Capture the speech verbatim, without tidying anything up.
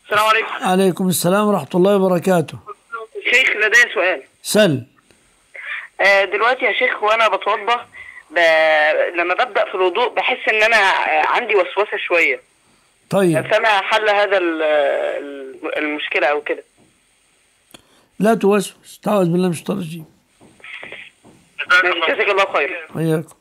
السلام عليكم. عليكم السلام ورحمة الله وبركاته. شيخ لدي سؤال. سل. آه دلوقتي يا شيخ وانا بتوضى ب... لما ببدأ في الوضوء بحس ان انا عندي وسوسة شوية. طيب فما حل هذا المشكلة او كده؟ لا توسوس، تعوذ بالله من الشيطان الرجيم. جزاك الله خير. وإياكم.